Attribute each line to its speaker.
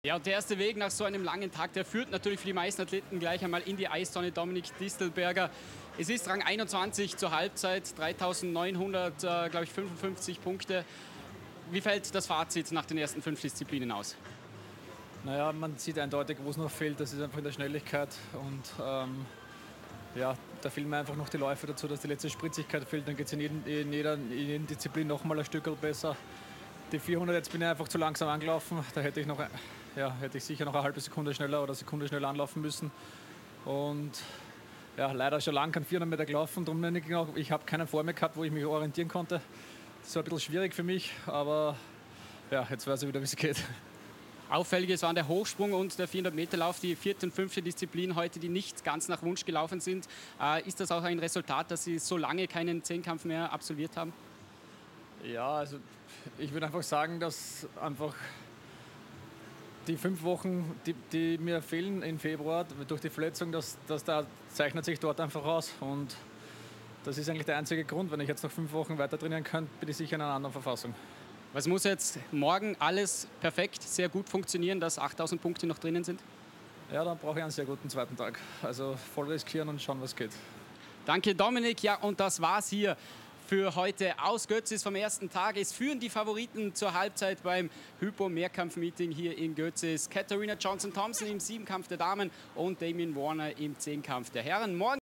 Speaker 1: Ja, und der erste Weg nach so einem langen Tag, der führt natürlich für die meisten Athleten gleich einmal in die Eistonne. Dominik Distelberger, es ist Rang 21 zur Halbzeit, 3.900, glaube ich, 55 Punkte. Wie fällt das Fazit nach den ersten 5 Disziplinen aus?
Speaker 2: Naja, man sieht eindeutig, wo es noch fehlt, das ist einfach in der Schnelligkeit und ja, da fehlen mir einfach noch die Läufe dazu, dass die letzte Spritzigkeit fehlt, dann geht es in jeder Disziplin noch mal ein Stück besser. Die 400, jetzt bin ich einfach zu langsam angelaufen, da hätte ich sicher noch eine halbe Sekunde schneller oder Sekunde schneller anlaufen müssen und ja, leider schon lang kein 400 Meter gelaufen, darum ich habe keinen vor mir gehabt, wo ich mich orientieren konnte. Das war ein bisschen schwierig für mich, aber ja, jetzt weiß ich wieder, wie es geht.
Speaker 1: Auffälliges waren der Hochsprung und der 400-Meter-Lauf, die vierte und fünfte Disziplin heute, die nicht ganz nach Wunsch gelaufen sind. Ist das auch ein Resultat, dass Sie so lange keinen Zehnkampf mehr absolviert haben?
Speaker 2: Ja, also ich würde einfach sagen, dass einfach die 5 Wochen, die mir fehlen im Februar durch die Verletzung, da zeichnet sich dort einfach aus. Und das ist eigentlich der einzige Grund. Wenn ich jetzt noch 5 Wochen weiter trainieren kann, bin ich sicher in einer anderen Verfassung.
Speaker 1: Was muss jetzt morgen alles perfekt, sehr gut funktionieren, dass 8.000 Punkte noch drinnen sind?
Speaker 2: Ja, dann brauche ich einen sehr guten zweiten Tag. Also voll riskieren und schauen, was geht.
Speaker 1: Danke, Dominik. Ja, und das war's hier für heute aus Götzis vom ersten Tag. Es führen die Favoriten zur Halbzeit beim Hypo-Mehrkampf-Meeting hier in Götzis. Katharina Johnson-Thompson im Siebenkampf der Damen und Damien Warner im Zehnkampf der Herren. Morgen